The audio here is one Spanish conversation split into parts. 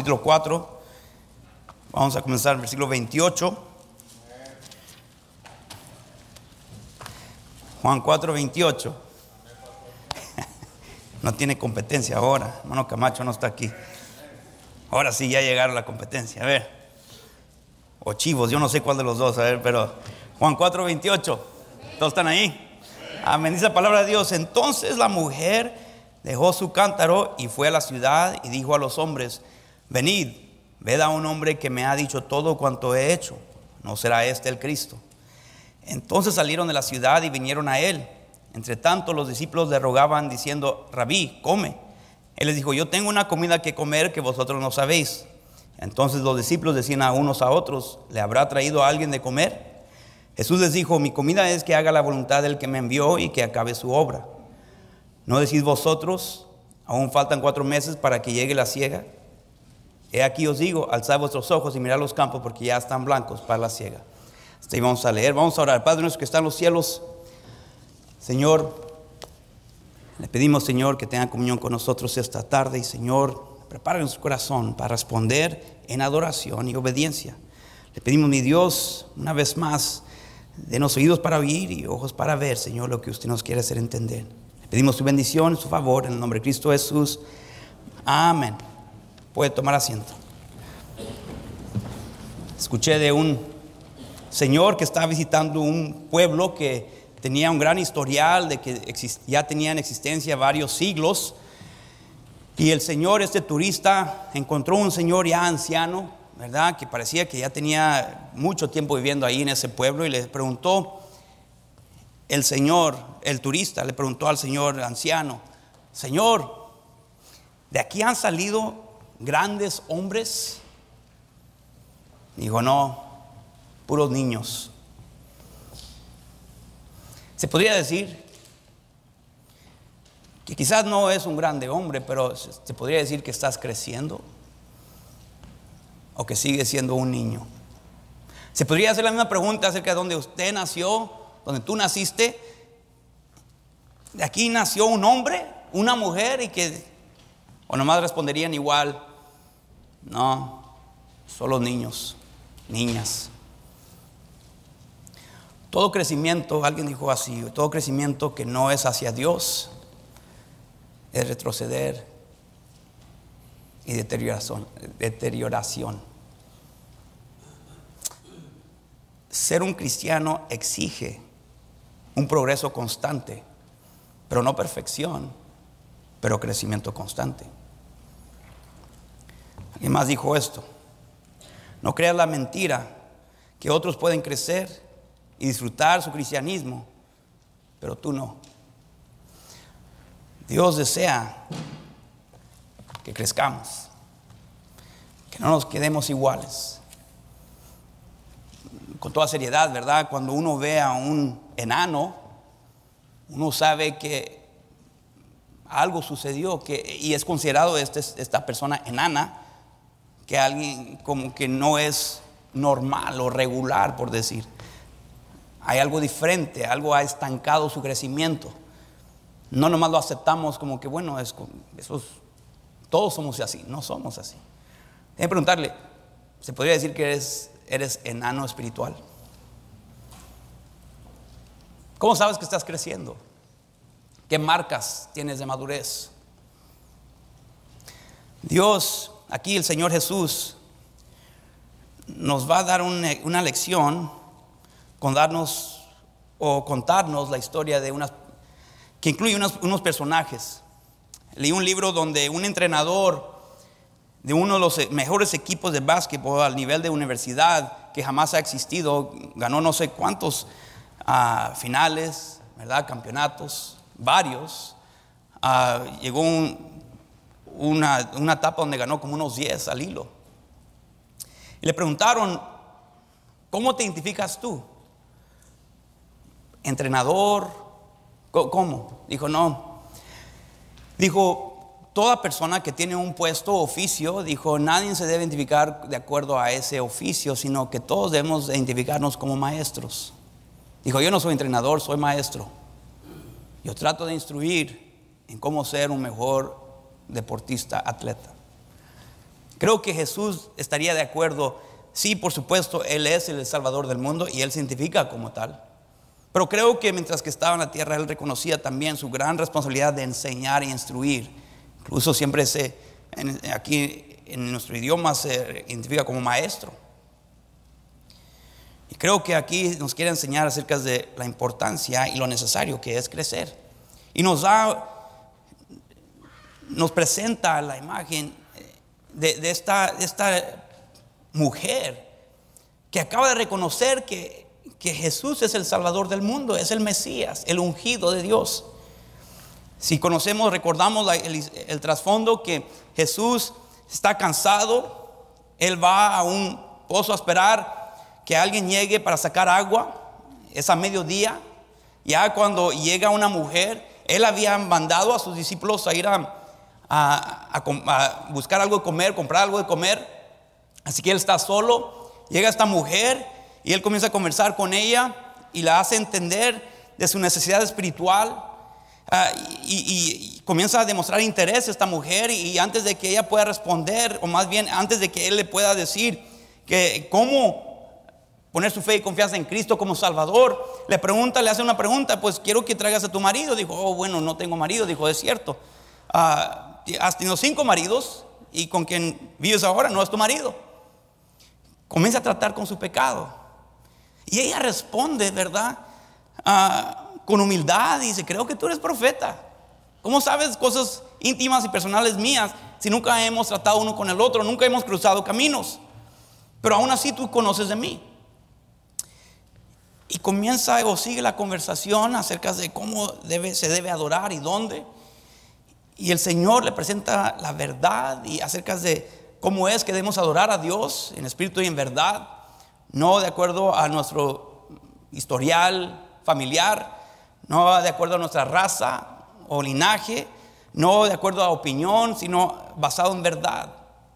capítulo 4. Vamos a comenzar el versículo 28. Juan 4, 28. No tiene competencia ahora. Hermano Camacho no está aquí. Ahora sí, ya llegaron a la competencia. A ver. O Chivos, yo no sé cuál de los dos. A ver, pero Juan 4, 28. ¿Todos están ahí? Amén. Dice la palabra de Dios. Entonces la mujer dejó su cántaro y fue a la ciudad y dijo a los hombres: venid, ved a un hombre que me ha dicho todo cuanto he hecho. ¿No será este el Cristo? Entonces salieron de la ciudad y vinieron a él. Entre tanto los discípulos le rogaban diciendo: Rabí, come. Él les dijo: yo tengo una comida que comer que vosotros no sabéis. Entonces los discípulos decían a unos a otros: ¿le habrá traído a alguien de comer? Jesús les dijo: mi comida es que haga la voluntad del que me envió y que acabe su obra. ¿No decís vosotros: aún faltan 4 meses para que llegue la siega? He aquí os digo: alzad vuestros ojos y mirad los campos, porque ya están blancos para la siega. Hasta ahí vamos a leer, vamos a orar. Padre nuestro que está en los cielos, Señor, le pedimos, Señor, que tenga comunión con nosotros esta tarde. Y Señor, prepare nuestro corazón para responder en adoración y obediencia. Le pedimos, mi Dios, una vez más, denos oídos para oír y ojos para ver, Señor, lo que usted nos quiere hacer entender. Le pedimos su bendición, su favor, en el nombre de Cristo Jesús. Amén. Puede tomar asiento. Escuché de un señor que estaba visitando un pueblo que tenía un gran historial de que ya tenía en existencia varios siglos. Y el señor, este turista, encontró un señor ya anciano, ¿verdad? Que parecía que ya tenía mucho tiempo viviendo ahí en ese pueblo. Y le preguntó el señor, el turista, le preguntó al señor anciano: Señor, ¿de aquí han salido grandes hombres? Dijo: no, puros niños. Se podría decir que quizás no es un grande hombre, pero se podría decir que estás creciendo o que sigues siendo un niño. Se podría hacer la misma pregunta acerca de donde usted nació, donde tú naciste. ¿De aquí nació un hombre, una mujer? O nomás responderían igual: no, solo niños, niñas. Todo crecimiento, alguien dijo así, todo crecimiento que no es hacia Dios es retroceder y deterioración. Ser un cristiano exige un progreso constante, pero no perfección, pero crecimiento constante. Alguien más dijo esto: no creas la mentira que otros pueden crecer y disfrutar su cristianismo, pero tú no. Dios desea que crezcamos, que no nos quedemos iguales. Con toda seriedad, ¿verdad? Cuando uno ve a un enano, uno sabe que algo sucedió, y es considerado esta persona enana, que alguien como que no es normal o regular, por decir. Hay algo diferente, algo ha estancado su crecimiento. No nomás lo aceptamos como que bueno, todos somos así. No somos así. Déjame preguntarle: ¿se podría decir que eres enano espiritual? ¿Cómo sabes que estás creciendo? ¿Qué marcas tienes de madurez? Dios, aquí el Señor Jesús, nos va a dar una lección con contarnos la historia de que incluye unos personajes. Leí un libro donde un entrenador de uno de los mejores equipos de básquetbol al nivel de universidad que jamás ha existido, ganó no sé cuántos finales, ¿verdad? Campeonatos, varios. Llegó una etapa donde ganó como unos 10 al hilo. Y le preguntaron: ¿cómo te identificas tú? ¿Entrenador? ¿Cómo? Dijo: no. Dijo: toda persona que tiene un puesto o oficio, dijo, nadie se debe identificar de acuerdo a ese oficio, sino que todos debemos identificarnos como maestros. Dijo: yo no soy entrenador, soy maestro. Yo trato de instruir en cómo ser un mejor deportista, atleta. Creo que Jesús estaría de acuerdo. Sí, por supuesto, Él es el Salvador del mundo y Él se identifica como tal. Pero creo que mientras que estaba en la tierra, Él reconocía también su gran responsabilidad de enseñar e instruir. Incluso siempre aquí en nuestro idioma se identifica como maestro. Y creo que aquí nos quiere enseñar acerca de la importancia y lo necesario que es crecer. Y nos presenta la imagen de esta mujer que acaba de reconocer que Jesús es el Salvador del mundo, es el Mesías, el ungido de Dios. Si recordamos el trasfondo, que Jesús está cansado, Él va a un pozo a esperar que alguien llegue para sacar agua. Es a mediodía. Ya cuando llega una mujer, Él había mandado a sus discípulos a ir a buscar algo de comer, comprar algo de comer. Así que Él está solo. Llega esta mujer y Él comienza a conversar con ella y la hace entender de su necesidad espiritual. Y comienza a demostrar interés esta mujer, y antes de que ella pueda responder, o más bien antes de que Él le pueda decir que cómo poner su fe y confianza en Cristo como Salvador, le hace una pregunta: pues quiero que traigas a tu marido. Dijo: oh, bueno, no tengo marido. Dijo: es cierto, has tenido 5 maridos y con quien vives ahora no es tu marido. Comienza a tratar con su pecado, y ella responde, ¿verdad? Con humildad, y dice: creo que tú eres profeta. ¿Cómo sabes cosas íntimas y personales mías si nunca hemos tratado uno con el otro, nunca hemos cruzado caminos? Pero aún así tú conoces de mí. Y comienza o sigue la conversación acerca de cómo se debe adorar y dónde. Y el Señor le presenta la verdad y acerca de cómo es que debemos adorar a Dios en espíritu y en verdad, no de acuerdo a nuestro historial familiar, no de acuerdo a nuestra raza o linaje, no de acuerdo a opinión, sino basado en verdad.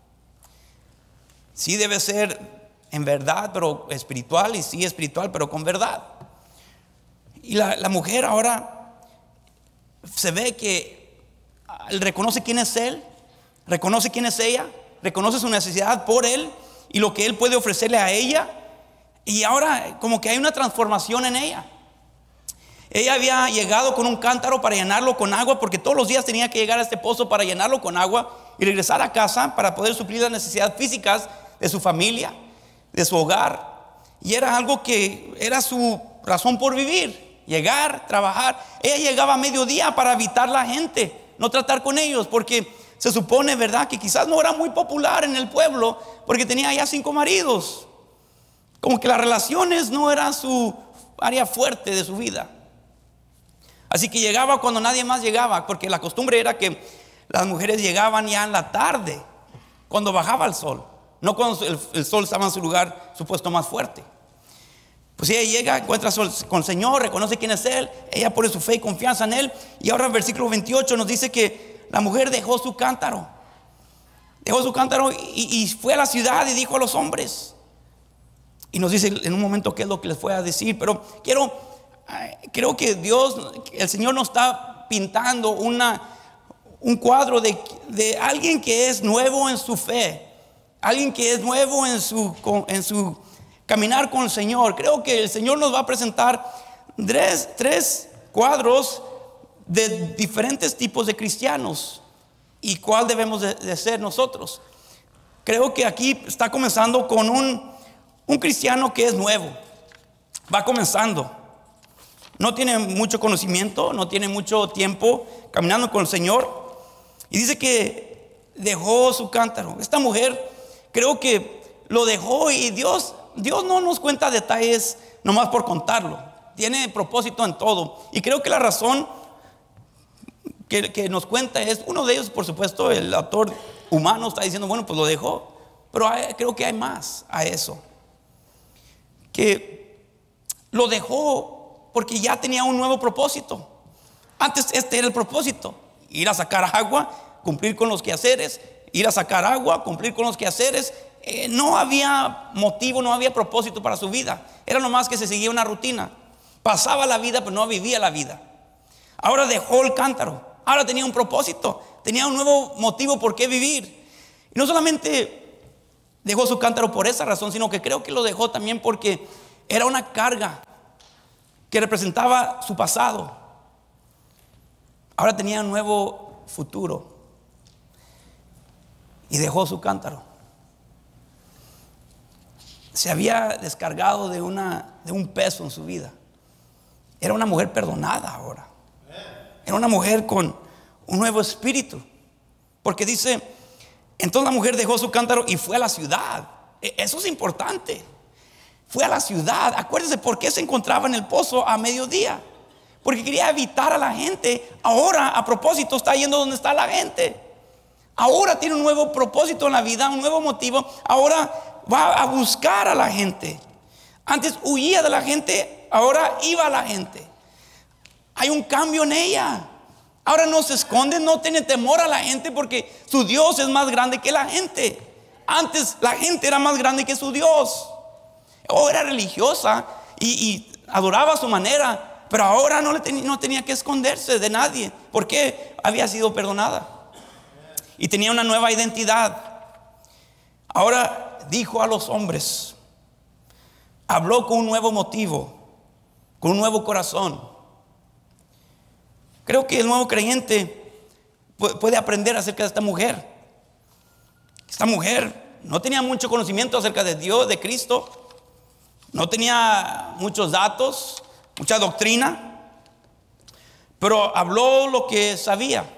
Sí debe ser en verdad, pero espiritual, y sí espiritual, pero con verdad. Y la mujer ahora se ve que reconoce quién es Él, reconoce quién es ella, reconoce su necesidad por Él y lo que Él puede ofrecerle a ella. Y ahora como que hay una transformación en ella. Ella había llegado con un cántaro para llenarlo con agua, porque todos los días tenía que llegar a este pozo para llenarlo con agua y regresar a casa para poder suplir las necesidades físicas de su familia, de su hogar. Y era algo que era su razón por vivir: llegar, trabajar. Ella llegaba a mediodía para evitar la gente, no tratar con ellos, porque se supone, ¿verdad?, que quizás no era muy popular en el pueblo, porque tenía ya 5 maridos. Como que las relaciones no eran su área fuerte de su vida. Así que llegaba cuando nadie más llegaba, porque la costumbre era que las mujeres llegaban ya en la tarde, cuando bajaba el sol, no cuando el sol estaba en su lugar supuesto más fuerte. Pues ella llega, encuentra con el Señor, reconoce quién es Él, ella pone su fe y confianza en Él. Y ahora en versículo 28 nos dice que la mujer dejó su cántaro y fue a la ciudad y dijo a los hombres. Y nos dice en un momento qué es lo que les fue a decir. Pero creo que el Señor nos está pintando un cuadro de alguien que es nuevo en su fe, alguien que es nuevo en su caminar con el Señor. Creo que el Señor nos va a presentar tres cuadros de diferentes tipos de cristianos y cuál debemos de ser nosotros. Creo que aquí está comenzando con un cristiano que es nuevo. Va comenzando, no tiene mucho conocimiento, no tiene mucho tiempo caminando con el Señor, y dice que dejó su cántaro. Esta mujer creo que lo dejó, y Dios no nos cuenta detalles nomás por contarlo. Tiene propósito en todo, y creo que la razón que nos cuenta es, uno de ellos, por supuesto, el autor humano está diciendo, bueno, pues lo dejó, pero creo que hay más a eso, que lo dejó porque ya tenía un nuevo propósito. Antes este era el propósito: ir a sacar agua, cumplir con los quehaceres, ir a sacar agua, cumplir con los quehaceres. No había motivo, no había propósito para su vida. Era nomás que se seguía una rutina. Pasaba la vida, pero no vivía la vida. Ahora dejó el cántaro. Ahora tenía un propósito, tenía un nuevo motivo por qué vivir. Y no solamente dejó su cántaro por esa razón, sino que creo que lo dejó también porque era una carga que representaba su pasado. Ahora tenía un nuevo futuro y dejó su cántaro. Se había descargado de un peso en su vida. Era una mujer perdonada ahora. Era una mujer con un nuevo espíritu. Porque dice, entonces la mujer dejó su cántaro y fue a la ciudad. Eso es importante. Fue a la ciudad. Acuérdense por qué se encontraba en el pozo a mediodía. Porque quería evitar a la gente. Ahora, a propósito, está yendo donde está la gente. Ahora tiene un nuevo propósito en la vida, un nuevo motivo. Ahora va a buscar a la gente. Antes huía de la gente, ahora iba a la gente. Hay un cambio en ella. Ahora no se esconde, no tiene temor a la gente porque su Dios es más grande que la gente. Antes la gente era más grande que su Dios. O era religiosa y adoraba a su manera, pero ahora no tenía que esconderse de nadie porque había sido perdonada y tenía una nueva identidad. Ahora dijo a los hombres, habló con un nuevo motivo, con un nuevo corazón. Creo que el nuevo creyente puede aprender acerca de esta mujer. Esta mujer no tenía mucho conocimiento acerca de Dios, de Cristo. No tenía muchos datos, mucha doctrina, pero habló lo que sabía.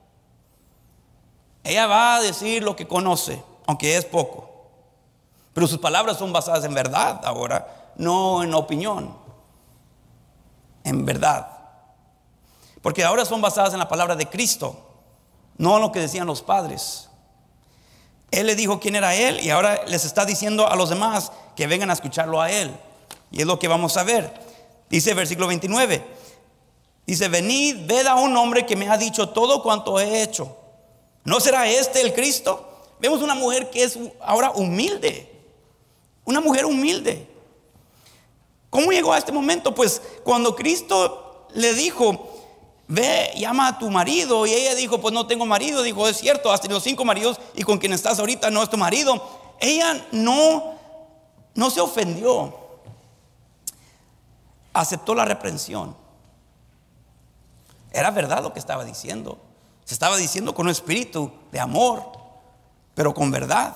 Ella va a decir lo que conoce, aunque es poco. Pero sus palabras son basadas en verdad ahora, no en opinión, en verdad. Porque ahora son basadas en la palabra de Cristo, no en lo que decían los padres. Él le dijo quién era él y ahora les está diciendo a los demás que vengan a escucharlo a él. Y es lo que vamos a ver. Dice versículo 29. Dice, venid, ved a un hombre que me ha dicho todo cuanto he hecho. ¿No será este el Cristo? Vemos una mujer que es ahora humilde. Una mujer humilde. ¿Cómo llegó a este momento? Pues cuando Cristo le dijo, ve, llama a tu marido. Y ella dijo, pues no tengo marido. Dijo, es cierto, has tenido 5 maridos y con quien estás ahorita no es tu marido. Ella no se ofendió. Aceptó la reprensión. Era verdad lo que estaba diciendo. Se estaba diciendo con un espíritu de amor, pero con verdad.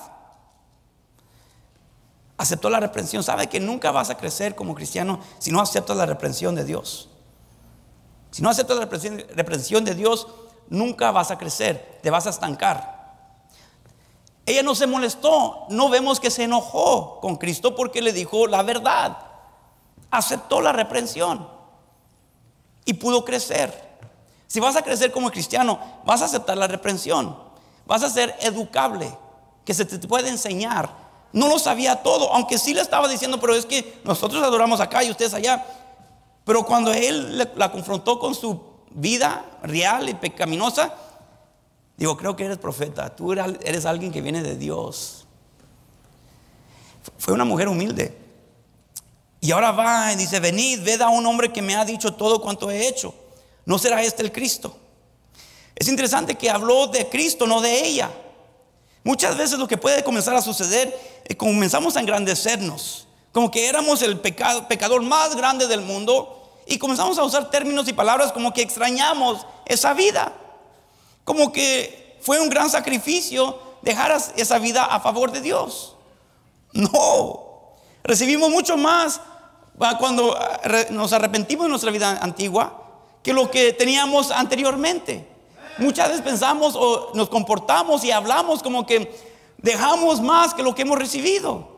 Aceptó la reprensión. Sabe que nunca vas a crecer como cristiano si no aceptas la reprensión de Dios. Si no aceptas la reprensión de Dios, nunca vas a crecer, te vas a estancar. Ella no se molestó, no vemos que se enojó con Cristo porque le dijo la verdad. Aceptó la reprensión y pudo crecer. Si vas a crecer como cristiano, vas a aceptar la reprensión. Vas a ser educable, que se te puede enseñar. No lo sabía todo, aunque sí le estaba diciendo, pero es que nosotros adoramos acá y ustedes allá. Pero cuando él la confrontó con su vida real y pecaminosa, digo, creo que eres profeta, tú eres alguien que viene de Dios. Fue una mujer humilde. Y ahora va y dice, venid, ved a un hombre que me ha dicho todo cuanto he hecho. ¿No será este el Cristo? Es interesante que habló de Cristo, no de ella. Muchas veces lo que puede comenzar a suceder es comenzamos a engrandecernos, como que éramos el pecador más grande del mundo, y comenzamos a usar términos y palabras como que extrañamos esa vida, como que fue un gran sacrificio dejar esa vida a favor de Dios. No, recibimos mucho más cuando nos arrepentimos de nuestra vida antigua que lo que teníamos anteriormente. Muchas veces pensamos o nos comportamos y hablamos como que dejamos más que lo que hemos recibido.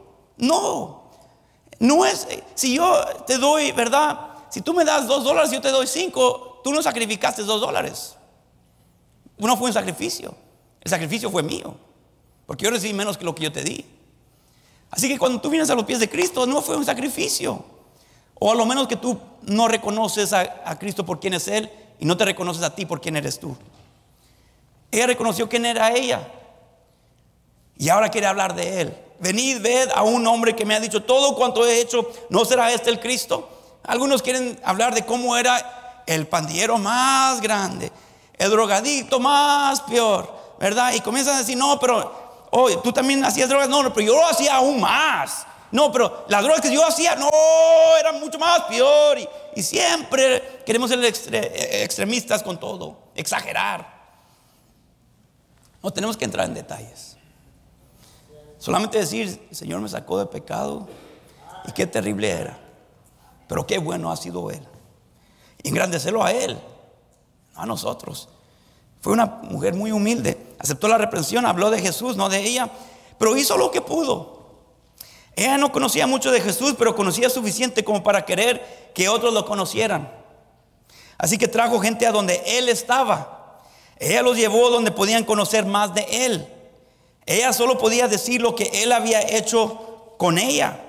No es, si yo te doy, ¿verdad? Si tú me das $2 y yo te doy 5, tú no sacrificaste $2. No fue un sacrificio. El sacrificio fue mío, porque yo recibí menos que lo que yo te di. Así que cuando tú vienes a los pies de Cristo, no fue un sacrificio. O a lo menos que tú no reconoces a Cristo por quién es Él y no te reconoces a ti por quién eres tú. Ella reconoció quién era ella y ahora quiere hablar de Él. Venid, ved a un hombre que me ha dicho todo cuanto he hecho. ¿No será este el Cristo? Algunos quieren hablar de cómo era el pandillero más grande, el drogadicto más peor, ¿verdad? Y comienzan a decir, no, pero oh, tú también hacías drogas. No, pero yo lo hacía aún más. No, pero las drogas que yo hacía, no, eran mucho más peor. Y siempre queremos ser extremistas con todo, exagerar. No tenemos que entrar en detalles. Solamente decir, el Señor me sacó de pecado y qué terrible era, pero qué bueno ha sido Él. Y engrandecerlo a Él, no a nosotros. Fue una mujer muy humilde, aceptó la reprensión, habló de Jesús, no de ella, pero hizo lo que pudo. Ella no conocía mucho de Jesús, pero conocía suficiente como para querer que otros lo conocieran. Así que trajo gente a donde Él estaba. Ella los llevó donde podían conocer más de Él. Ella solo podía decir lo que Él había hecho con ella.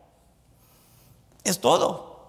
Es todo.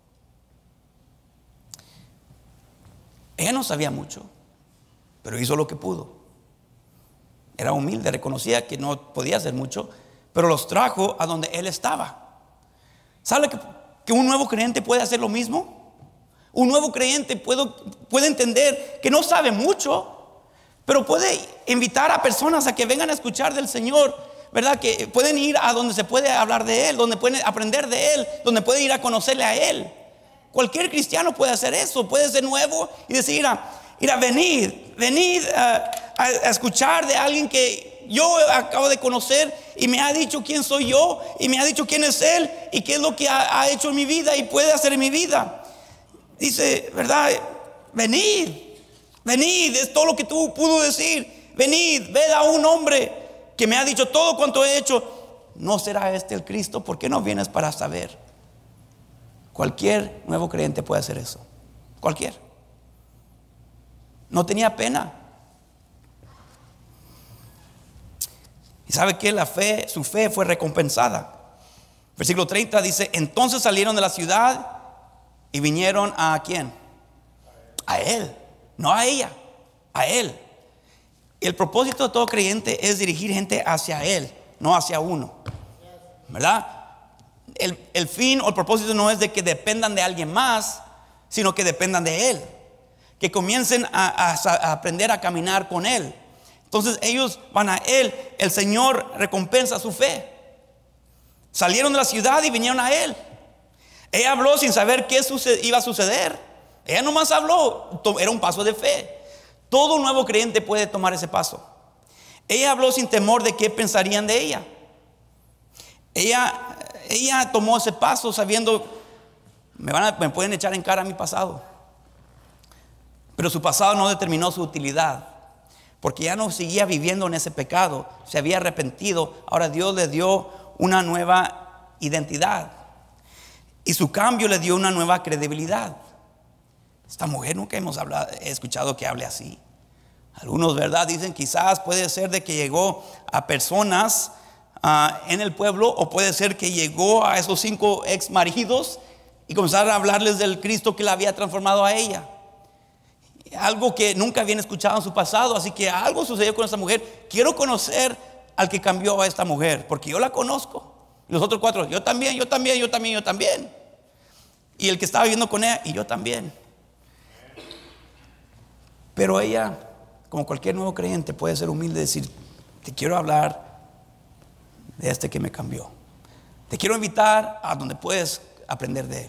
Ella no sabía mucho, pero hizo lo que pudo. Era humilde, reconocía que no podía hacer mucho, pero los trajo a donde Él estaba. ¿Sabe que un nuevo creyente puede hacer lo mismo? Un nuevo creyente puede entender que no sabe mucho, pero puede invitar a personas a que vengan a escuchar del Señor, ¿verdad? Que pueden ir a donde se puede hablar de Él, donde pueden aprender de Él, donde pueden ir a conocerle a Él. Cualquier cristiano puede hacer eso, puede ser nuevo y decir, venid a escuchar de alguien que yo acabo de conocer y me ha dicho quién soy yo y me ha dicho quién es Él y qué es lo que ha hecho en mi vida y puede hacer en mi vida. Dice, ¿verdad? Venid, es todo lo que tú pudo decir. Venid, ved a un hombre que me ha dicho todo cuanto he hecho. ¿No será este el Cristo? ¿Por qué no vienes para saber? Cualquier nuevo creyente puede hacer eso. Cualquier. No tenía pena. ¿Y sabe qué? Su fe fue recompensada. Versículo 30 dice, entonces salieron de la ciudad y vinieron a ¿quién? A Él, no a ella, a Él. Y el propósito de todo creyente es dirigir gente hacia Él, no hacia uno, ¿verdad? El fin o el propósito no es de que dependan de alguien más, sino que dependan de Él, que comiencen a aprender a caminar con Él. Entonces ellos van a Él. El Señor recompensa su fe. Salieron de la ciudad y vinieron a Él. Ella habló sin saber qué iba a suceder. Ella nomás habló. Era un paso de fe. Todo nuevo creyente puede tomar ese paso. Ella habló sin temor de qué pensarían de ella. Ella tomó ese paso sabiendo, me pueden echar en cara mi pasado. Pero su pasado no determinó su utilidad, porque ya no seguía viviendo en ese pecado. Se había arrepentido. Ahora Dios le dio una nueva identidad, y su cambio le dio una nueva credibilidad. Esta mujer nunca he escuchado que hable así. Algunos, ¿verdad? Dicen quizás puede ser de que llegó a personas en el pueblo, o puede ser que llegó a esos 5 ex maridos y comenzaron a hablarles del Cristo que la había transformado a ella. Algo que nunca habían escuchado en su pasado. Así que algo sucedió con esta mujer. Quiero conocer al que cambió a esta mujer, porque yo la conozco. Y los otros 4, yo también. Y el que estaba viviendo con ella, y yo también. Pero ella, como cualquier nuevo creyente, puede ser humilde y decir, te quiero hablar de este que me cambió. Te quiero invitar a donde puedes aprender de Él.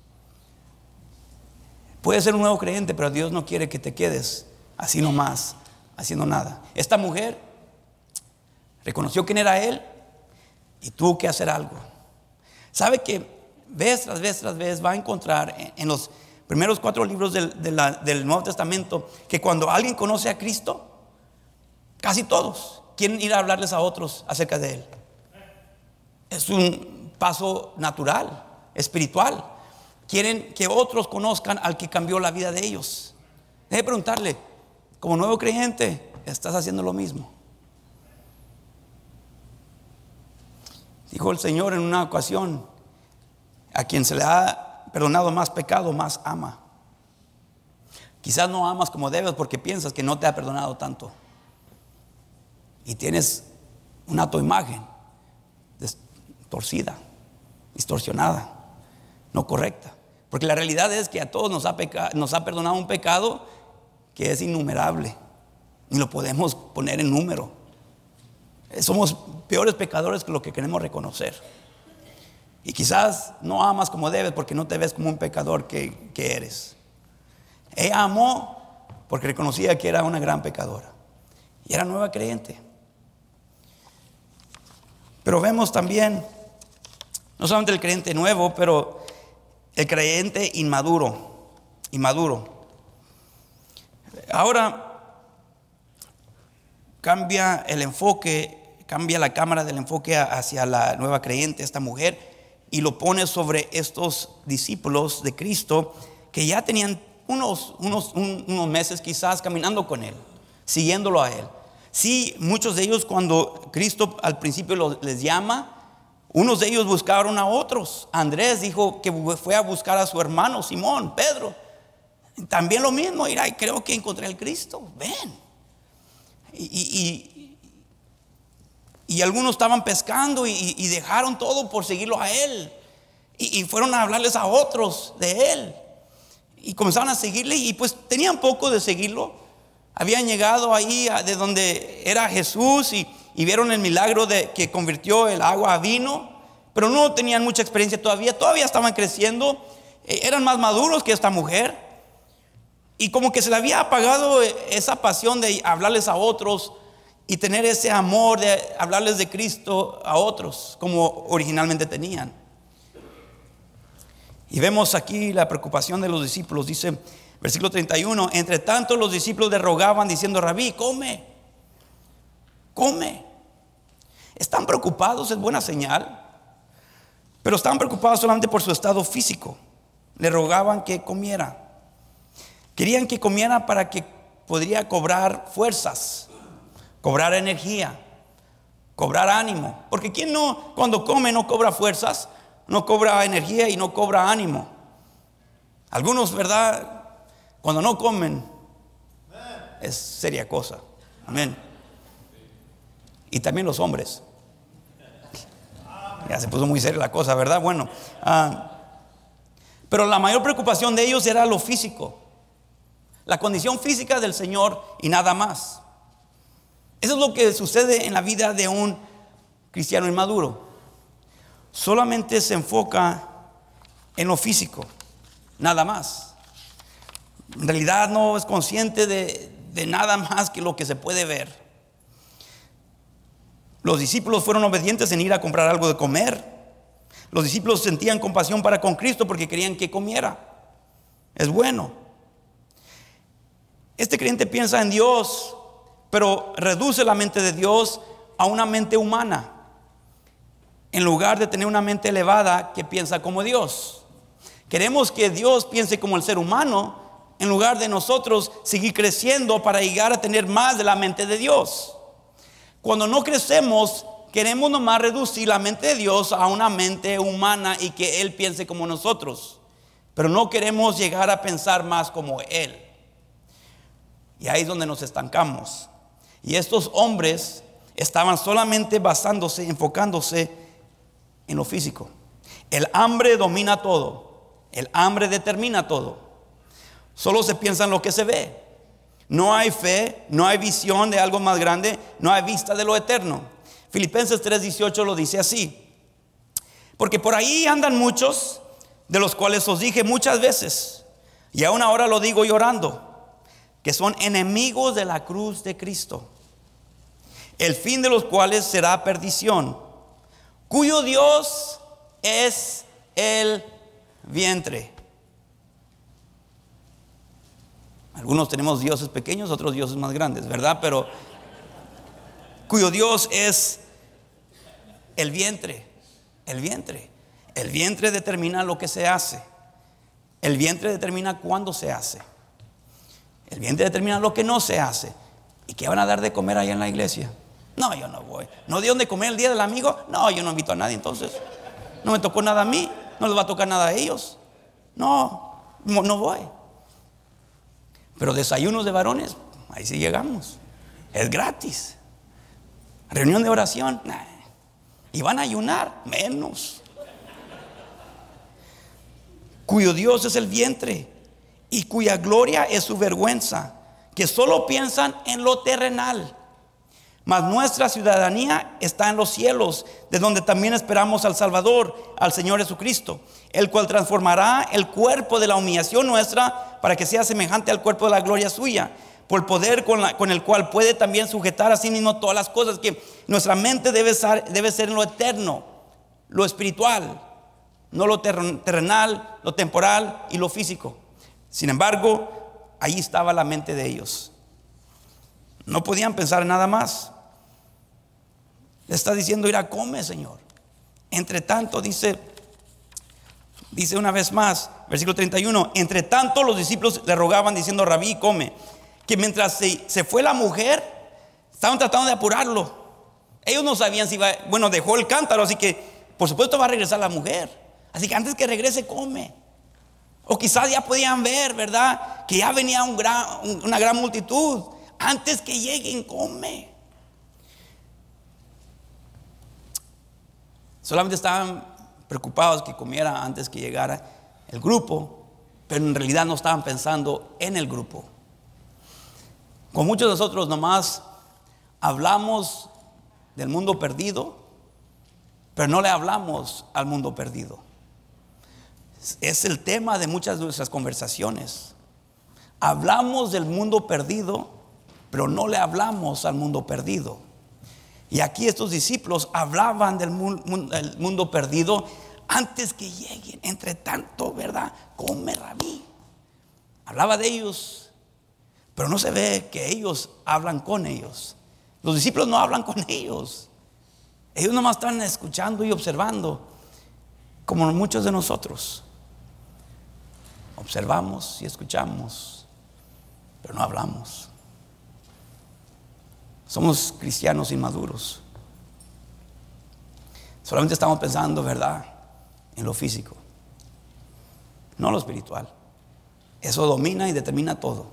Puedes ser un nuevo creyente, pero Dios no quiere que te quedes así nomás, haciendo nada. Esta mujer reconoció quién era Él y tuvo que hacer algo. ¿Sabe que vez tras vez va a encontrar en los primeros 4 libros del Nuevo Testamento que cuando alguien conoce a Cristo, casi todos quieren ir a hablarles a otros acerca de Él? Es un paso natural, espiritual. Quieren que otros conozcan al que cambió la vida de ellos. Deje preguntarle, como nuevo creyente, ¿estás haciendo lo mismo? Dijo el Señor en una ocasión, a quien se le ha perdonado más pecado, más ama. Quizás no amas como debes porque piensas que no te ha perdonado tanto, y tienes una autoimagen torcida, distorsionada, no correcta. Porque la realidad es que a todos nos ha perdonado un pecado que es innumerable, ni lo podemos poner en número. Somos peores pecadores que lo que queremos reconocer. Y quizás no amas como debes porque no te ves como un pecador que eres. Ella amó porque reconocía que era una gran pecadora y era nueva creyente. Pero vemos también, no solamente el creyente nuevo, pero el creyente inmaduro. Ahora cambia el enfoque, cambia la cámara del enfoque hacia la nueva creyente, esta mujer, y lo pone sobre estos discípulos de Cristo que ya tenían unos meses quizás caminando con Él, siguiéndolo a Él. Sí, muchos de ellos, cuando Cristo al principio les llama, unos de ellos buscaron a otros. Andrés dijo que fue a buscar a su hermano Simón, Pedro. También lo mismo, mira, creo que encontré al Cristo, ven. Y algunos estaban pescando y dejaron todo por seguirlo a Él. Y fueron a hablarles a otros de Él. Y comenzaron a seguirle y pues tenían poco de seguirlo. Habían llegado ahí de donde era Jesús y vieron el milagro de que convirtió el agua a vino. Pero no tenían mucha experiencia todavía estaban creciendo. Eran más maduros que esta mujer. Y como que se le había apagado esa pasión de hablarles a otros y tener ese amor de hablarles de Cristo a otros como originalmente tenían. Y vemos aquí la preocupación de los discípulos. Dice versículo 31: entre tanto los discípulos le rogaban diciendo: Rabí, come. Están preocupados, es buena señal, pero están preocupados solamente por su estado físico. Le rogaban que comiera. Querían que comiera para que podría cobrar fuerzas, cobrar energía, cobrar ánimo. Porque ¿quién no, cuando come, no cobra fuerzas, no cobra energía y no cobra ánimo? Algunos, ¿verdad? Cuando no comen es seria cosa. Amén. Y también los hombres. Ya se puso muy seria la cosa, ¿verdad? Bueno, pero la mayor preocupación de ellos era lo físico, la condición física del Señor y nada más. Eso es lo que sucede en la vida de un cristiano inmaduro. Solamente se enfoca en lo físico, nada más. En realidad no es consciente de nada más que lo que se puede ver. Los discípulos fueron obedientes en ir a comprar algo de comer. Los discípulos sentían compasión para con Cristo porque querían que comiera. Es bueno. Este creyente piensa en Dios, pero reduce la mente de Dios a una mente humana, en lugar de tener una mente elevada que piensa como Dios. Queremos que Dios piense como el ser humano, en lugar de nosotros seguir creciendo para llegar a tener más de la mente de Dios. Cuando no crecemos, queremos nomás reducir la mente de Dios a una mente humana y que Él piense como nosotros, pero no queremos llegar a pensar más como Él. Y ahí es donde nos estancamos. Y estos hombres estaban solamente enfocándose en lo físico. El hambre domina todo. El hambre determina todo. Solo se piensa en lo que se ve. No hay fe, no hay visión de algo más grande, no hay vista de lo eterno. Filipenses 3:18 lo dice así: porque por ahí andan muchos, de los cuales os dije muchas veces, y aún ahora lo digo llorando, que son enemigos de la cruz de Cristo, el fin de los cuales será perdición, cuyo Dios es el vientre. Algunos tenemos dioses pequeños, otros dioses más grandes, ¿verdad? Pero cuyo Dios es el vientre. El vientre. El vientre determina lo que se hace. El vientre determina cuándo se hace. El vientre determina lo que no se hace. ¿Y qué van a dar de comer allá en la iglesia? No, yo no voy. ¿No dieron de comer el día del amigo? No, yo no invito a nadie entonces. No me tocó nada a mí, no les va a tocar nada a ellos. No voy. Pero desayunos de varones, ahí sí llegamos. Es gratis. Reunión de oración, nah. Y van a ayunar, menos. Cuyo Dios es el vientre y cuya gloria es su vergüenza, que solo piensan en lo terrenal, Mas nuestra ciudadanía está en los cielos, de donde también esperamos al Salvador, al Señor Jesucristo, el cual transformará el cuerpo de la humillación nuestra para que sea semejante al cuerpo de la gloria suya, por el poder con el cual puede también sujetar a sí mismo todas las cosas. Que nuestra mente debe ser en lo eterno, lo espiritual, no lo terrenal, lo temporal y lo físico. Sin embargo, ahí estaba la mente de ellos. No podían pensar en nada más. Le está diciendo: irá, come, Señor. Entre tanto, dice una vez más, versículo 31, entre tanto los discípulos le rogaban diciendo: Rabí, come. Que mientras se fue la mujer, estaban tratando de apurarlo. Ellos no sabían si iba, bueno, dejó el cántaro, así que por supuesto va a regresar la mujer. Así que antes que regrese, come. O quizás ya podían ver, ¿verdad?, que ya venía una gran multitud. Antes que lleguen, come. Solamente estaban preocupados que comiera antes que llegara el grupo, pero en realidad no estaban pensando en el grupo. Con muchos de nosotros nomás hablamos del mundo perdido, pero no le hablamos al mundo perdido. Es el tema de muchas de nuestras conversaciones. Hablamos del mundo perdido, pero no le hablamos al mundo perdido. Y aquí estos discípulos hablaban del mundo perdido antes que lleguen. Entre tanto, ¿verdad?, come, Rabí. Hablaba de ellos, pero no se ve que ellos hablan con ellos. Los discípulos no hablan con ellos. Ellos nomás están escuchando y observando, como muchos de nosotros. Observamos y escuchamos, pero no hablamos. Somos cristianos inmaduros. Solamente estamos pensando, ¿verdad?, en lo físico, no lo espiritual. Eso domina y determina todo.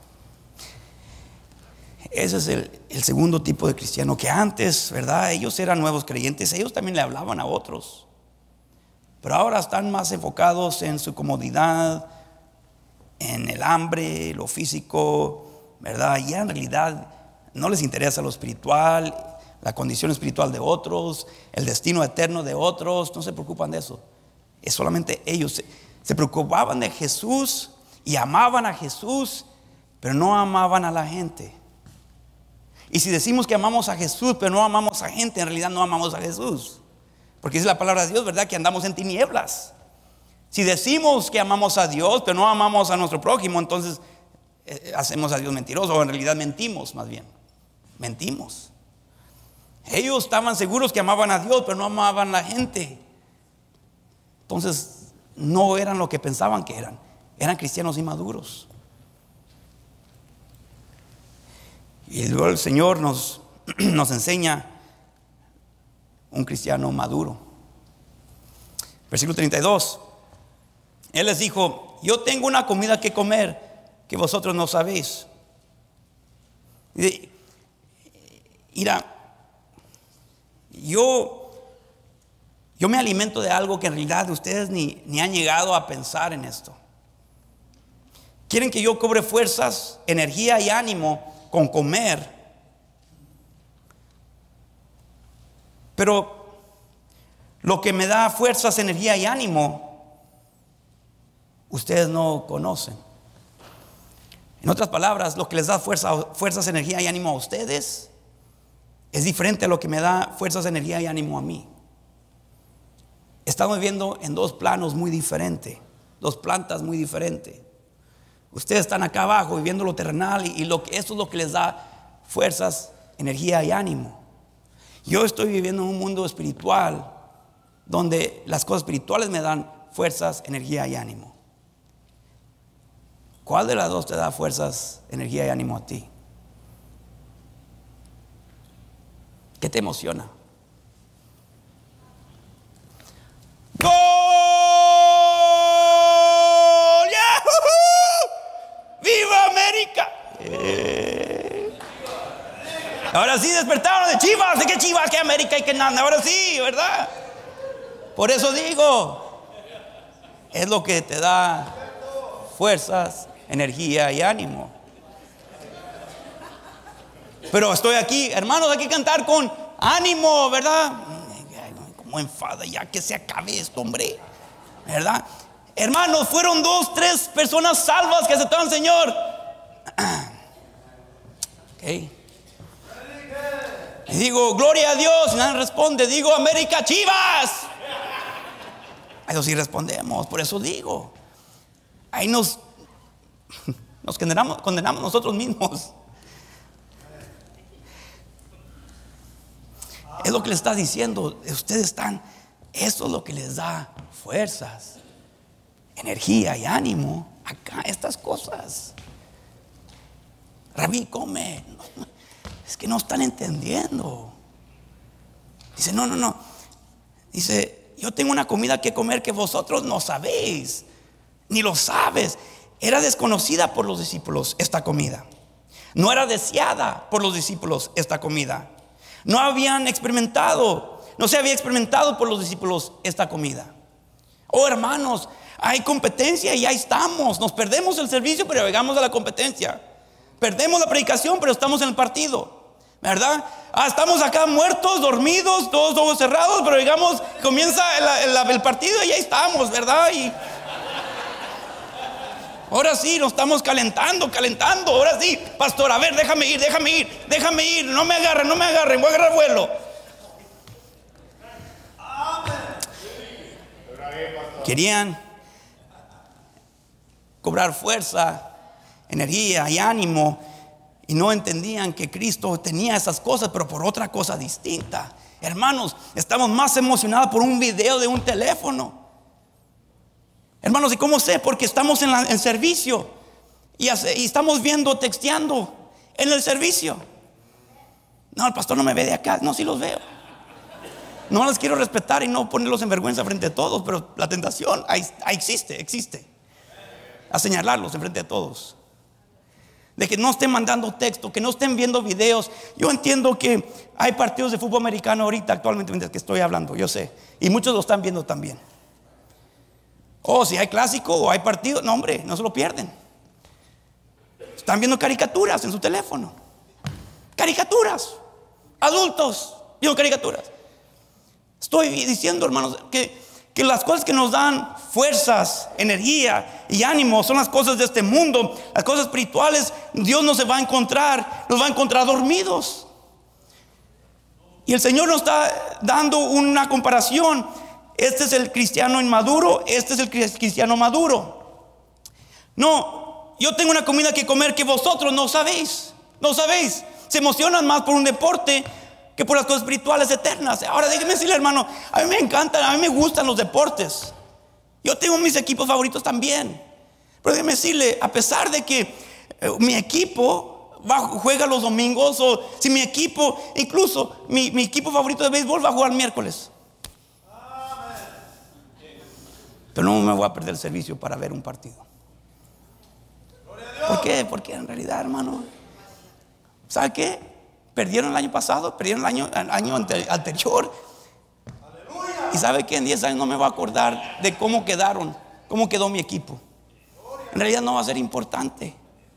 Ese es el segundo tipo de cristiano, que antes, ¿verdad?, ellos eran nuevos creyentes. Ellos también le hablaban a otros, pero ahora están más enfocados en su comodidad, en el hambre, lo físico, ¿verdad? Ya en realidad no les interesa lo espiritual, la condición espiritual de otros, el destino eterno de otros. No se preocupan de eso. Es solamente ellos. Se preocupaban de Jesús y amaban a Jesús, pero no amaban a la gente. Y si decimos que amamos a Jesús, pero no amamos a gente, en realidad no amamos a Jesús. Porque dice la palabra de Dios, ¿verdad?, que andamos en tinieblas. Si decimos que amamos a Dios, pero no amamos a nuestro prójimo, entonces hacemos a Dios mentiroso, o en realidad mentimos más bien. Mentimos. Ellos estaban seguros que amaban a Dios, pero no amaban a la gente. Entonces no eran lo que pensaban que eran. Eran cristianos inmaduros. Y luego el Señor nos enseña un cristiano maduro. Versículo 32. Él les dijo: yo tengo una comida que comer que vosotros no sabéis. Mira, yo me alimento de algo que en realidad ustedes ni han llegado a pensar en esto. Quieren que yo cobre fuerzas, energía y ánimo con comer, pero lo que me da fuerzas, energía y ánimo, ustedes no conocen. En otras palabras, lo que les da fuerzas, energía y ánimo a ustedes es diferente a lo que me da fuerzas, energía y ánimo a mí. Estamos viviendo en dos planos muy diferentes, dos plantas muy diferentes. Ustedes están acá abajo viviendo lo terrenal y eso es lo que les da fuerzas, energía y ánimo. Yo estoy viviendo en un mundo espiritual donde las cosas espirituales me dan fuerzas, energía y ánimo. ¿Cuál de las dos te da fuerzas, energía y ánimo a ti? ¿Qué te emociona? ¡Gol! ¡Yahoo! ¡Viva América! Ahora sí despertaron de Chivas. ¿De qué Chivas? ¿Qué América y qué nada? Ahora sí, ¿verdad? Por eso digo, es lo que te da fuerzas, energía y ánimo. Pero estoy aquí, hermanos, hay que cantar con ánimo, ¿verdad? Como enfada, ya que se acabe esto, hombre, ¿verdad? Hermanos, fueron 2, 3 personas salvas que aceptaron al Señor. Okay. Y digo, gloria a Dios, y nadie responde. Digo, América Chivas. A eso sí respondemos. Por eso digo, ahí nos condenamos nosotros mismos. Es lo que le está diciendo. Ustedes están, eso es lo que les da fuerzas, energía y ánimo. Acá, estas cosas. Rabí, come. Es que no están entendiendo. Dice, no. Dice, yo tengo una comida que comer que vosotros no sabéis, ni lo sabes. Era desconocida por los discípulos esta comida. No era deseada por los discípulos esta comida. No se había experimentado por los discípulos esta comida. Oh, hermanos, hay competencia y ahí estamos. Nos perdemos el servicio, pero llegamos a la competencia. Perdemos la predicación, pero estamos en el partido, ¿verdad? Estamos acá muertos, dormidos, todos ojos cerrados, pero digamos, comienza el partido y ahí estamos, ¿verdad? Y ahora sí, nos estamos calentando. Ahora sí, pastor, a ver, déjame ir. No me agarren, voy a agarrar vuelo. Querían cobrar fuerza, energía y ánimo, y no entendían que Cristo tenía esas cosas, pero por otra cosa distinta. Hermanos, estamos más emocionados por un video de un teléfono. Hermanos, ¿y cómo sé? Porque estamos en servicio y estamos viendo, texteando en el servicio. No, el pastor no me ve de acá. No, sí los veo. No les quiero respetar y no ponerlos en vergüenza frente a todos, pero la tentación ahí existe. A señalarlos en frente de todos. De que no estén mandando texto, que no estén viendo videos. Yo entiendo que hay partidos de fútbol americano ahorita actualmente mientras que estoy hablando, yo sé. Y muchos lo están viendo también. Si hay clásico o hay partido, no, hombre, no se lo pierden. Están viendo caricaturas en su teléfono. Caricaturas. Adultos viendo caricaturas. Estoy diciendo, hermanos, que las cosas que nos dan fuerzas, energía y ánimo son las cosas de este mundo. Las cosas espirituales, Dios nos va a encontrar dormidos. Y el Señor nos está dando una comparación. Este es el cristiano inmaduro, este es el cristiano maduro. No, yo tengo una comida que comer que vosotros no sabéis. Se emocionan más por un deporte que por las cosas espirituales eternas. Ahora déjeme decirle, hermano, a mí me encantan, a mí me gustan los deportes. Yo tengo mis equipos favoritos también. Pero déjeme decirle, a pesar de que mi equipo juega los domingos, o si mi equipo, incluso mi equipo favorito de béisbol va a jugar miércoles, pero no me voy a perder el servicio para ver un partido. ¿Por qué? Porque en realidad, hermano, ¿sabe qué? Perdieron el año pasado, perdieron el año anterior. Y ¿sabe qué? En 10 años no me voy a acordar de cómo quedó mi equipo. En realidad no va a ser importante.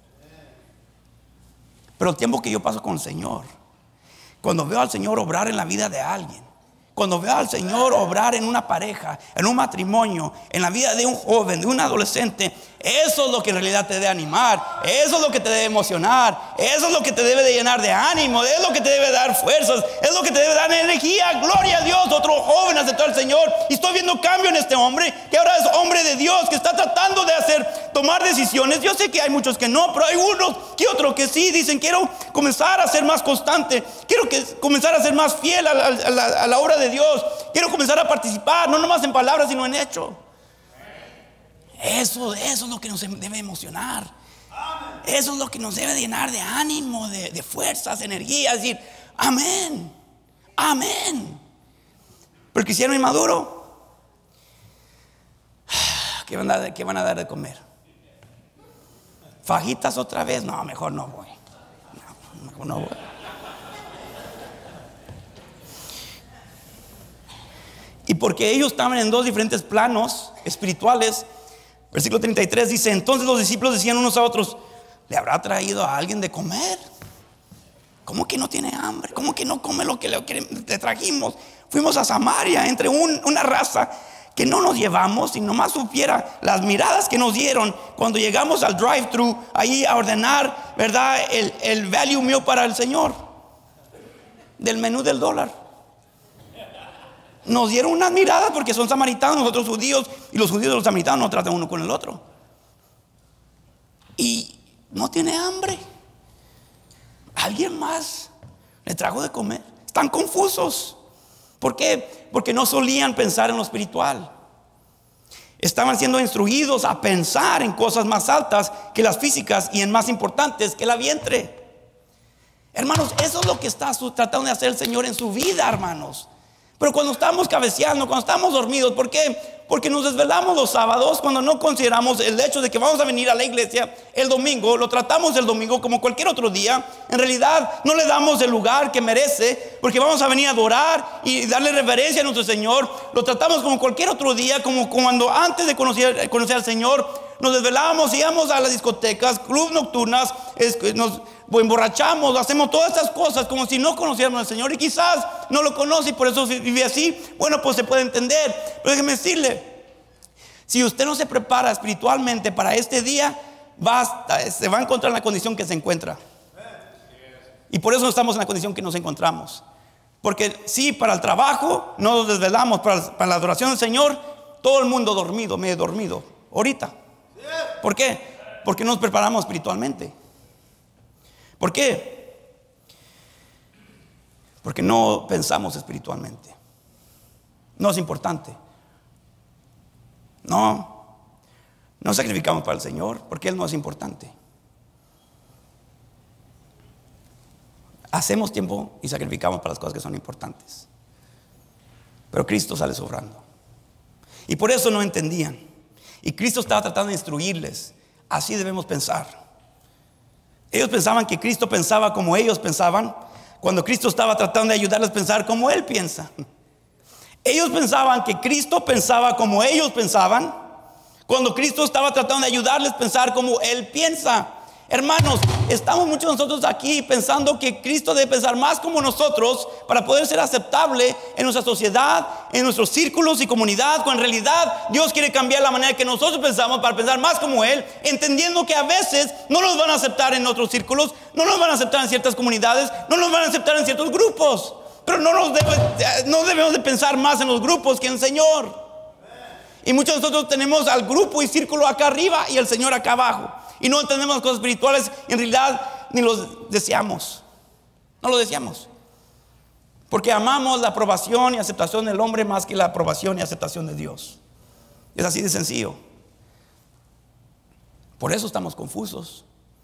Pero el tiempo que yo paso con el Señor, cuando veo al Señor obrar en la vida de alguien, cuando veo al Señor obrar en una pareja, en un matrimonio, en la vida de un joven, de un adolescente, eso es lo que en realidad te debe animar, eso es lo que te debe emocionar, eso es lo que te debe de llenar de ánimo, es lo que te debe dar fuerzas, es lo que te debe dar energía. Gloria a Dios, otro joven aceptó al Señor y estoy viendo cambio en este hombre, que ahora es hombre de Dios, que está tratando de tomar decisiones. Yo sé que hay muchos que no, pero hay unos que otros que sí, dicen, quiero comenzar a ser más constante, quiero comenzar a ser más fiel a la obra de Dios, quiero comenzar a participar, no nomás en palabras sino en hecho. Eso es lo que nos debe emocionar. Eso es lo que nos debe llenar de ánimo, de fuerzas, energía. Decir, amén. Pero el cristiano inmaduro, ¿qué van a dar de comer? ¿Fajitas otra vez? No, mejor no voy. Mejor no voy. Y porque ellos estaban en dos diferentes planos espirituales, versículo 33 dice: entonces los discípulos decían unos a otros, ¿le habrá traído a alguien de comer? ¿Cómo que no tiene hambre? ¿Cómo que no come lo que le trajimos? Fuimos a Samaria entre una raza que no nos llevamos. Si nomás supiera las miradas que nos dieron cuando llegamos al drive-thru ahí a ordenar, ¿verdad? El value meal para el Señor, del menú del dólar. Nos dieron unas miradas porque son samaritanos, nosotros judíos, y los judíos y los samaritanos no tratan uno con el otro. Y no tiene hambre. ¿Alguien más le trajo de comer? Están confusos. ¿Por qué? Porque no solían pensar en lo espiritual. Estaban siendo instruidos a pensar en cosas más altas que las físicas y en más importantes que la vientre. Hermanos, eso es lo que está tratando de hacer el Señor en su vida, hermanos. Pero cuando estamos cabeceando, cuando estamos dormidos, ¿por qué? Porque nos desvelamos los sábados cuando no consideramos el hecho de que vamos a venir a la iglesia el domingo. Lo tratamos el domingo como cualquier otro día. En realidad no le damos el lugar que merece, porque vamos a venir a adorar y darle reverencia a nuestro Señor. Lo tratamos como cualquier otro día, como cuando antes de conocer al Señor nos desvelábamos, íbamos a las discotecas, clubes nocturnas, nos emborrachamos, hacemos todas estas cosas como si no conociéramos al Señor. Y quizás no lo conoce y por eso vive así. Bueno, pues se puede entender. Pero déjeme decirle, si usted no se prepara espiritualmente para este día, se va a encontrar en la condición que se encuentra. Y por eso no estamos en la condición que nos encontramos. Porque sí, para el trabajo no nos desvelamos, para la adoración del Señor, todo el mundo dormido, medio dormido, ahorita. ¿Por qué? Porque no nos preparamos espiritualmente. ¿Por qué? Porque no pensamos espiritualmente. No es importante. No sacrificamos para el Señor porque Él no es importante. Hacemos tiempo y sacrificamos para las cosas que son importantes. Pero Cristo sale sobrando. Y por eso no entendían. Y Cristo estaba tratando de instruirles. Así debemos pensar. Ellos pensaban que Cristo pensaba como ellos pensaban, cuando Cristo estaba tratando de ayudarles a pensar como Él piensa. Ellos pensaban que Cristo pensaba como ellos pensaban, cuando Cristo estaba tratando de ayudarles a pensar como Él piensa. Hermanos, estamos muchos de nosotros aquí pensando que Cristo debe pensar más como nosotros para poder ser aceptable en nuestra sociedad, en nuestros círculos y comunidad, cuando en realidad Dios quiere cambiar la manera que nosotros pensamos para pensar más como Él, entendiendo que a veces no nos van a aceptar en otros círculos, no nos van a aceptar en ciertas comunidades, no nos van a aceptar en ciertos grupos. Pero no debemos de pensar más en los grupos que en el Señor. Y muchos de nosotros tenemos al grupo y círculo acá arriba y el Señor acá abajo. Y no entendemos las cosas espirituales. En realidad ni los deseamos. No lo deseamos. Porque amamos la aprobación y aceptación del hombre más que la aprobación y aceptación de Dios. Es así de sencillo. Por eso estamos confusos.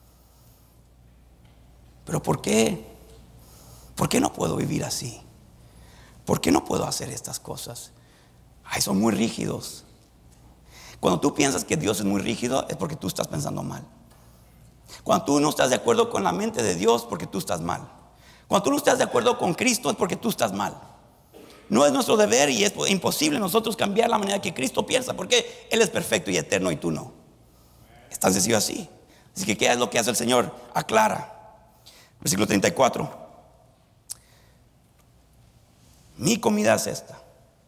Pero ¿por qué? ¿Por qué no puedo vivir así? ¿Por qué no puedo hacer estas cosas? Ay, son muy rígidos. Cuando tú piensas que Dios es muy rígido, es porque tú estás pensando mal. Cuando tú no estás de acuerdo con la mente de Dios, porque tú estás mal. Cuando tú no estás de acuerdo con Cristo, es porque tú estás mal. No es nuestro deber y es imposible nosotros cambiar la manera que Cristo piensa, porque Él es perfecto y eterno y tú no. Es tan sencillo así. Así que ¿qué es lo que hace el Señor? Aclara. Versículo 34. Mi comida es esta: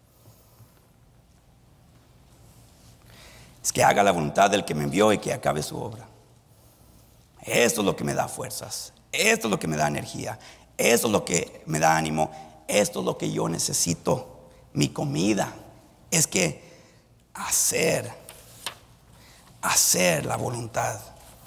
es que haga la voluntad del que me envió y que acabe su obra. Esto es lo que me da fuerzas. Esto es lo que me da energía. Esto es lo que me da ánimo. Esto es lo que yo necesito. Mi comida es que hacer la voluntad.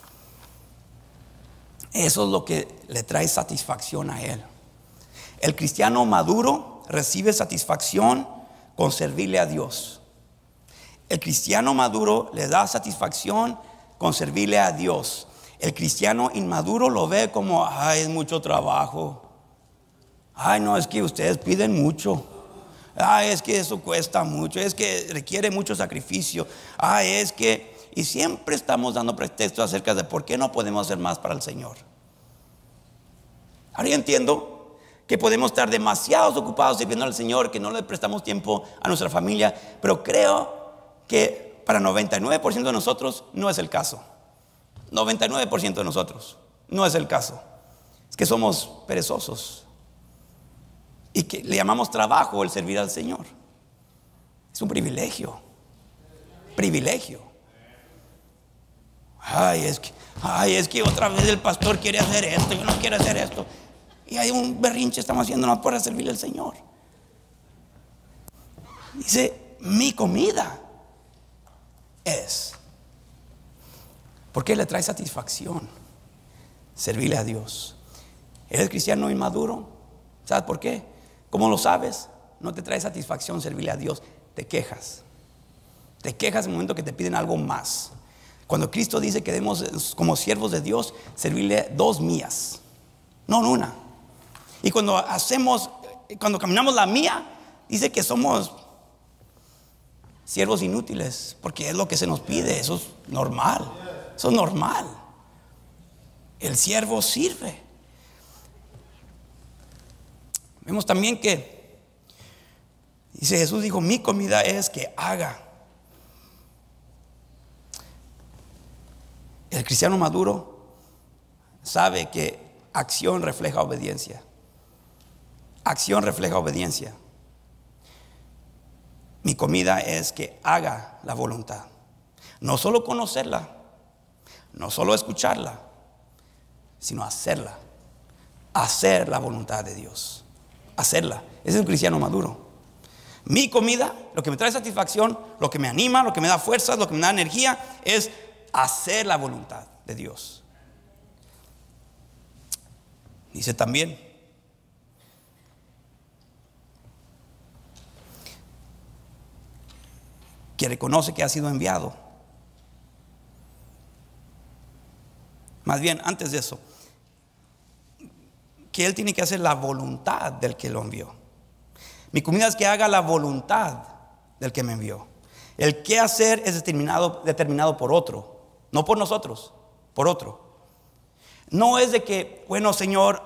Eso es lo que le trae satisfacción a Él. El cristiano maduro recibe satisfacción con servirle a Dios. El cristiano maduro le da satisfacción con servirle a Dios. El cristiano inmaduro lo ve como: ay, es mucho trabajo. Ay, no, es que ustedes piden mucho. Ay, es que eso cuesta mucho. Es que requiere mucho sacrificio. Ay, es que... Y siempre estamos dando pretextos acerca de por qué no podemos hacer más para el Señor. Ahora yo entiendo que podemos estar demasiados ocupados sirviendo al Señor, que no le prestamos tiempo a nuestra familia, pero creo que para 99% de nosotros no es el caso. 99% de nosotros no es el caso. Es que somos perezosos y que le llamamos trabajo el servir al Señor. Es un privilegio. Privilegio. Ay, es que otra vez el pastor quiere hacer esto, yo no quiero hacer esto. Y hay un berrinche estamos haciendo no para servirle al Señor. Dice, mi comida es. ¿Por qué le trae satisfacción servirle a Dios? ¿Eres cristiano inmaduro? ¿Sabes por qué? ¿Cómo lo sabes? No te trae satisfacción servirle a Dios. Te quejas. Te quejas en el momento que te piden algo más. Cuando Cristo dice que debemos, como siervos de Dios, servirle 2 millas, no una. Y cuando caminamos la mía, dice que somos siervos inútiles, porque es lo que se nos pide. Eso es normal. Eso es normal. El siervo sirve. Vemos también que dice Jesús dijo, mi comida es que haga. El cristiano maduro sabe que acción refleja obediencia. Acción refleja obediencia. Mi comida es que haga la voluntad. No solo conocerla, no solo escucharla, sino hacerla. Hacer la voluntad de Dios. Hacerla. Ese es un cristiano maduro. Mi comida, lo que me trae satisfacción, lo que me anima, lo que me da fuerzas, lo que me da energía, es hacer la voluntad de Dios. Dice también que reconoce que ha sido enviado. Más bien, antes de eso, que él tiene que hacer la voluntad del que lo envió. Mi comida es que haga la voluntad del que me envió. El qué hacer es determinado por otro, no por nosotros, por otro. No es de que, bueno, Señor,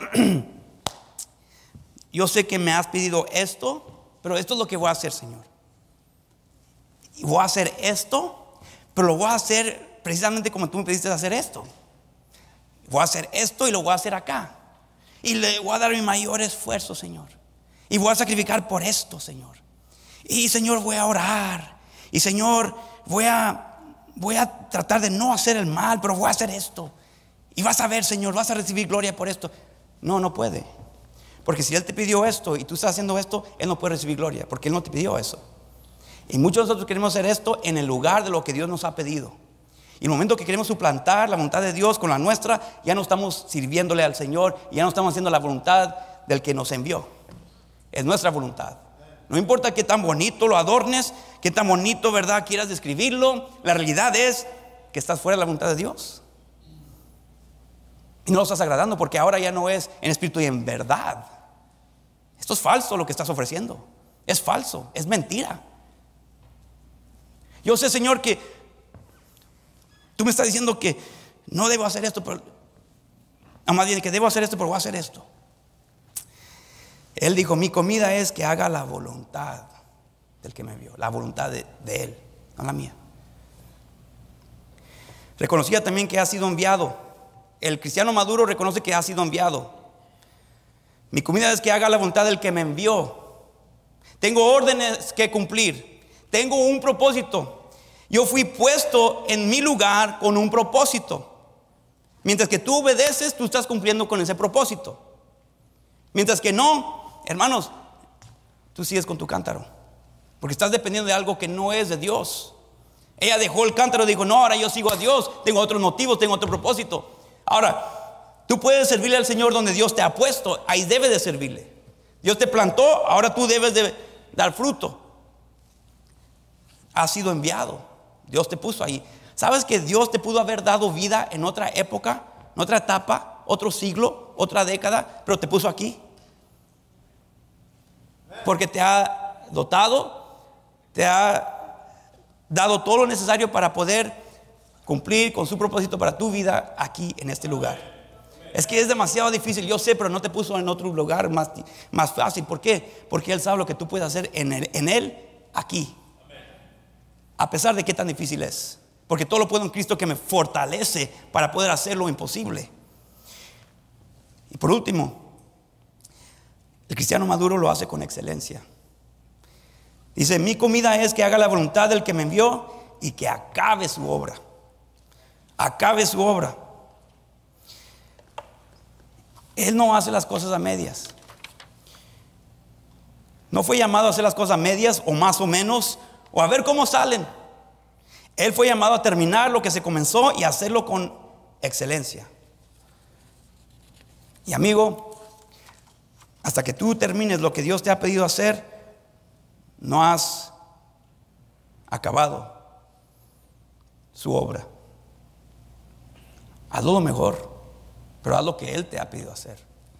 yo sé que me has pedido esto, pero esto es lo que voy a hacer, Señor. Y voy a hacer esto, pero lo voy a hacer precisamente como tú me pediste hacer esto. Voy a hacer esto y lo voy a hacer acá. Y le voy a dar mi mayor esfuerzo, Señor. Y voy a sacrificar por esto, Señor. Y Señor, voy a orar. Y Señor, voy a tratar de no hacer el mal, pero voy a hacer esto. Y vas a ver, Señor, vas a recibir gloria por esto. No puede. Porque si Él te pidió esto y tú estás haciendo esto, Él no puede recibir gloria, porque Él no te pidió eso. Y muchos de nosotros queremos hacer esto en el lugar de lo que Dios nos ha pedido. Y en el momento que queremos suplantar la voluntad de Dios con la nuestra, ya no estamos sirviéndole al Señor, y ya no estamos haciendo la voluntad del que nos envió. Es nuestra voluntad. No importa qué tan bonito lo adornes, qué tan bonito, ¿verdad?, quieras describirlo. La realidad es que estás fuera de la voluntad de Dios. Y no lo estás agradando, porque ahora ya no es en espíritu y en verdad. Esto es falso lo que estás ofreciendo. Es falso, es mentira. Yo sé, Señor, que tú me estás diciendo que no debo hacer esto, pero más bien que debo hacer esto, pero voy a hacer esto. Él dijo, mi comida es que haga la voluntad del que me envió, la voluntad de Él, no la mía. Reconocía también que ha sido enviado. El cristiano maduro reconoce que ha sido enviado. Mi comida es que haga la voluntad del que me envió. Tengo órdenes que cumplir. Tengo un propósito. Yo fui puesto en mi lugar con un propósito. Mientras que tú obedeces, tú estás cumpliendo con ese propósito. Mientras que no, hermanos, tú sigues con tu cántaro, porque estás dependiendo de algo que no es de Dios. Ella dejó el cántaro y dijo, no, ahora yo sigo a Dios. Tengo otros motivos, tengo otro propósito. Ahora, tú puedes servirle al Señor donde Dios te ha puesto. Ahí debes de servirle. Dios te plantó, ahora tú debes de dar fruto. Has sido enviado. Dios te puso ahí. ¿Sabes que Dios te pudo haber dado vida en otra época, en otra etapa, otro siglo, otra década, pero te puso aquí? Porque te ha dotado, te ha dado todo lo necesario para poder cumplir con su propósito para tu vida aquí en este lugar. Es que es demasiado difícil, yo sé, pero no te puso en otro lugar más fácil. ¿Por qué? Porque Él sabe lo que tú puedes hacer en él aquí. A pesar de qué tan difícil es. Porque todo lo puedo en Cristo que me fortalece para poder hacer lo imposible. Y por último, el cristiano maduro lo hace con excelencia. Dice: mi comida es que haga la voluntad del que me envió y que acabe su obra. Acabe su obra. Él no hace las cosas a medias. No fue llamado a hacer las cosas a medias o más o menos o a ver cómo salen. Él fue llamado a terminar lo que se comenzó y hacerlo con excelencia. Y amigo, hasta que tú termines lo que Dios te ha pedido hacer, no has acabado su obra. Hazlo lo mejor, pero haz lo que Él te ha pedido hacer.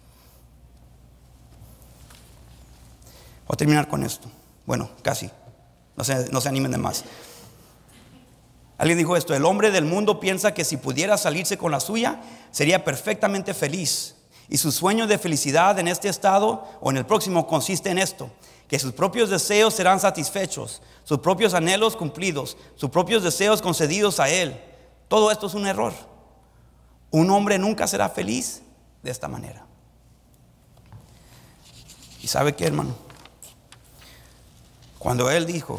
Voy a terminar con esto. Bueno, casi. No se animen de más. Alguien dijo esto: el hombre del mundo piensa que si pudiera salirse con la suya, sería perfectamente feliz. Y su sueño de felicidad en este estado o en el próximo consiste en esto: que sus propios deseos serán satisfechos, sus propios anhelos cumplidos, sus propios deseos concedidos a él. Todo esto es un error. Un hombre nunca será feliz de esta manera. ¿Y sabe qué, hermano? Cuando él dijo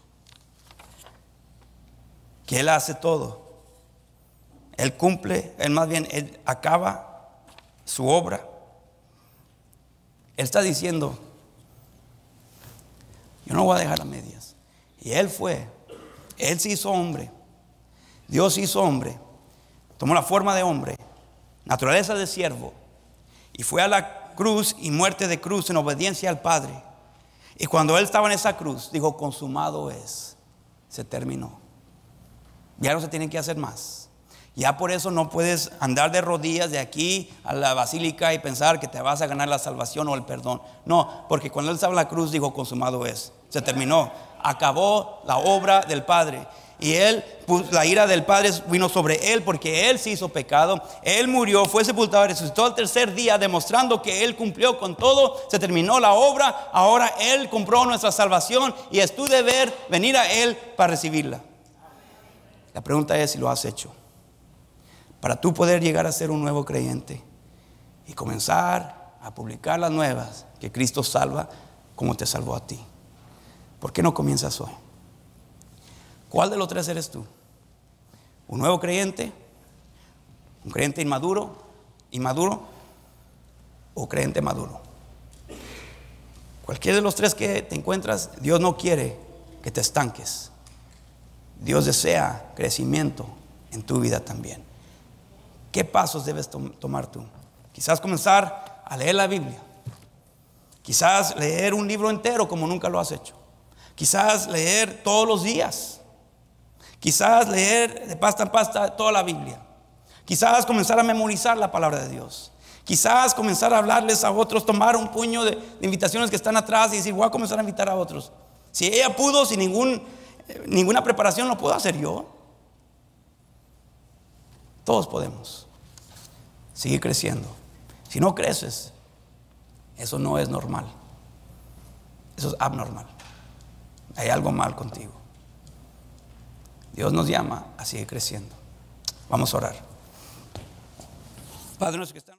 que él hace todo, él cumple, él acaba su obra. Él está diciendo: yo no voy a dejar a medias. Y él se hizo hombre. Dios se hizo hombre, tomó la forma de hombre, naturaleza de siervo, y fue a la cruz y muerte de cruz en obediencia al Padre. Y cuando él estaba en esa cruz, dijo: consumado es, se terminó. Ya no se tiene que hacer más. Ya por eso no puedes andar de rodillas de aquí a la basílica y pensar que te vas a ganar la salvación o el perdón. No, porque cuando él estaba en la cruz dijo: consumado es, se terminó, acabó la obra del Padre. Y la ira del Padre vino sobre él porque él se hizo pecado. Él murió, fue sepultado y resucitó al tercer día, demostrando que él cumplió con todo. Se terminó la obra. Ahora él compró nuestra salvación y es tu deber venir a él para recibirla. La pregunta es si lo has hecho, para tú poder llegar a ser un nuevo creyente y comenzar a publicar las nuevas que Cristo salva como te salvó a ti. ¿Por qué no comienzas hoy? ¿Cuál de los tres eres tú? ¿Un nuevo creyente? ¿Un creyente inmaduro o creyente maduro? Cualquiera de los tres que te encuentras, Dios no quiere que te estanques. Dios desea crecimiento en tu vida también. ¿Qué pasos debes tomar tú? Quizás comenzar a leer la Biblia. Quizás leer un libro entero como nunca lo has hecho. Quizás leer todos los días. Quizás leer de pasta en pasta toda la Biblia. Quizás comenzar a memorizar la palabra de Dios. Quizás comenzar a hablarles a otros, tomar un puño de invitaciones que están atrás y decir: voy a comenzar a invitar a otros. Si ella pudo sin ninguna preparación, lo puedo hacer yo. Todos podemos seguir creciendo. Si no creces, eso no es normal. Eso es abnormal. Hay algo mal contigo. Dios nos llama a seguir creciendo. Vamos a orar. Padre nuestro que está